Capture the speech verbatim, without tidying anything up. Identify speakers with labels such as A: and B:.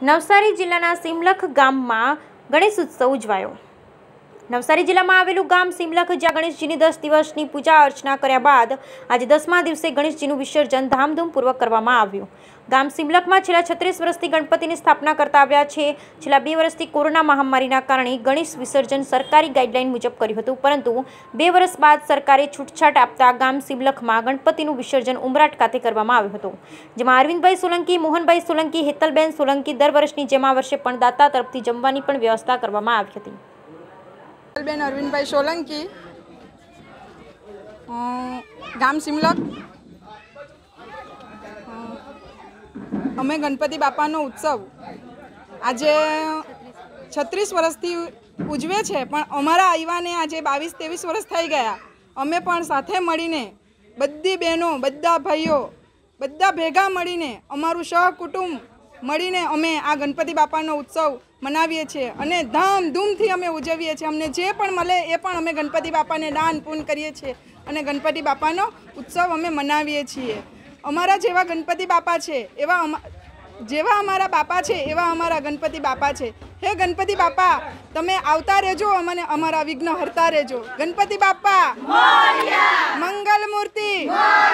A: નવસારી જિલ્લાના સિમલખ ગામમાં ગણેશ ઉત્સવ ઉજવાયો। નવસારી જિલ્લામાં આવેલું ગામ સિમલખ, જ્યાં ગણેશજીની દસ દિવસની પૂજા અર્ચના કર્યા બાદ આજે દસમા દિવસે ગણેશજીનું વિસર્જન ધામધૂમપૂર્વક કરવામાં આવ્યું। ગામ સિમલખમાં છેલ્લા છત્રીસ વર્ષથી ગણપતિની સ્થાપના કરતા આવ્યા છે। છેલ્લા બે વર્ષથી કોરોના મહામારીના કારણે ગણેશ વિસર્જન સરકારી ગાઈડલાઈન મુજબ કર્યું હતું, પરંતુ બે વર્ષ બાદ સરકારે છૂટછાટ આપતા ગામ સિમલખમાં ગણપતિનું વિસર્જન ઉમરાટ ખાતે કરવામાં આવ્યું હતું, જેમાં અરવિંદભાઈ સોલંકી, મોહનભાઈ સોલંકી, હેતલબેન સોલંકી દર વર્ષની જેમ આ વર્ષે પણ દાતા તરફથી જમવાની પણ વ્યવસ્થા કરવામાં આવી હતી।
B: બેન અરવિંદભાઈ સોલંકી, ગામ સિમલખ। અમે ગણપતિ બાપાનો ઉત્સવ આજે છત્રીસ વર્ષથી ઉજવે છે, પણ અમારા આવ્યાને આજે બાવીસ ત્રેવીસ વર્ષ થઈ ગયા। અમે પણ સાથે મળીને બધી બહેનો, બધા ભાઈઓ, બધા ભેગા મળીને અમારું સહકુટુંબ મળીને અમે આ ગણપતિ બાપાનો ઉત્સવ મનાવીએ છીએ અને ધામધૂમથી અમે ઉજવીએ છીએ। અમને જે પણ મળે એ પણ અમે ગણપતિ બાપાને દાન પૂન કરીએ છીએ અને ગણપતિ બાપાનો ઉત્સવ અમે મનાવીએ છીએ। અમારા જેવા ગણપતિ બાપા છે એવા જેવા અમારા બાપા છે એવા અમારા ગણપતિ બાપા છે। હે ગણપતિ બાપા, તમે આવતા રહેજો, અમને અમારા વિઘ્ન હરતા રહેજો। ગણપતિ બાપા મોરયા, મંગલ મૂર્તિ।